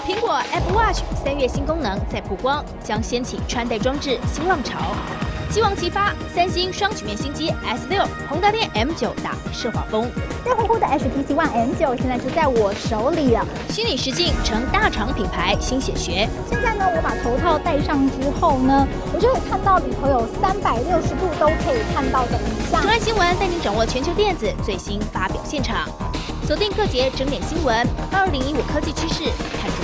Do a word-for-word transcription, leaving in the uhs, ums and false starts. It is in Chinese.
苹果 Apple Watch 三月新功能再曝光，将掀起穿戴装置新浪潮。继往齐发，三星双曲面新机 S 六，宏达电 M 九打奢华风。 热乎乎的 H T C One M 九现在就在我手里了。 虚拟实境成大厂品牌新显学。 现在呢，我把头套戴上之后呢，我就可以看到里头有三百六十度都可以看到的影像。 中安新闻带您掌握全球电子最新发表现场，锁定各节整点新闻，二零一五科技趋势，看